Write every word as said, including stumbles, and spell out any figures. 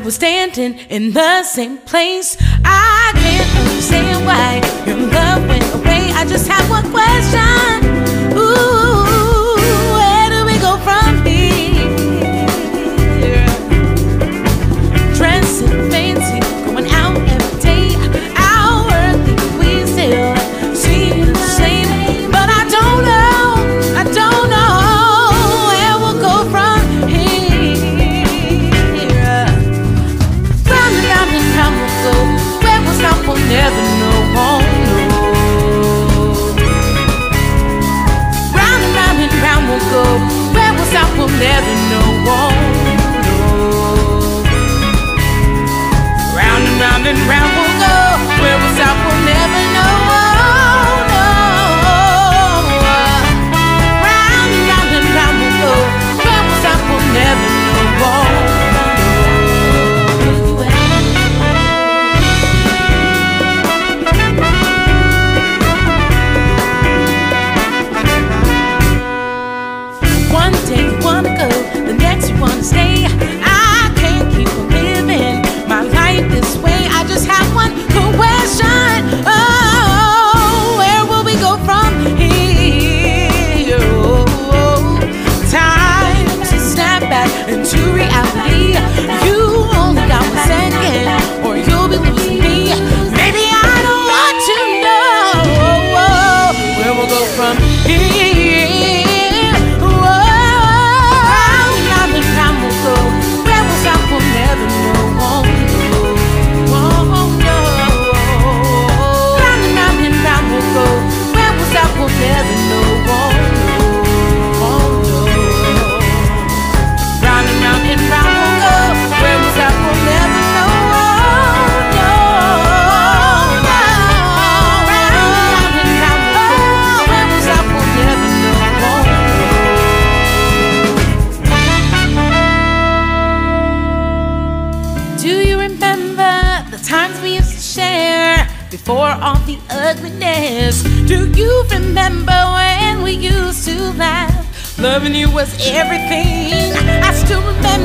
we're standing in the same place. I can't understand why your love went away. I just have one question. Ooh, where do we go from here? Dressing fancy, going out every day. Our earthly we still seem the same, but I don't know, I don't know where we'll go from here. Round and round and round we'll go. Where we'll stop we'll never know. Oh, no. Round and round and round we'll go. Where we'll stop we'll never know. Oh, no. Round and round and round we'll go. Where we'll stop we'll never know. Oh, no. Round and round and round we'll go. Where we'll stop we'll never know. Oh, one day you wanna go, the next you wanna stay. I can't keep on living my life this way. I just have one question. Oh, where will we go from here? Oh, time to snap back into reality. You only got one second, or you'll be losing me. Maybe I don't want to know where we'll go from here. Never know, oh no, oh no. Round and round and round we'll go. Where was I? We'll never know, oh no, no. Round and round and round we'll go. Where was I? We'll never know, oh no. Do you remember the times we used to share before all the ugliness? Do you remember when we used to laugh? Loving you was everything. I still remember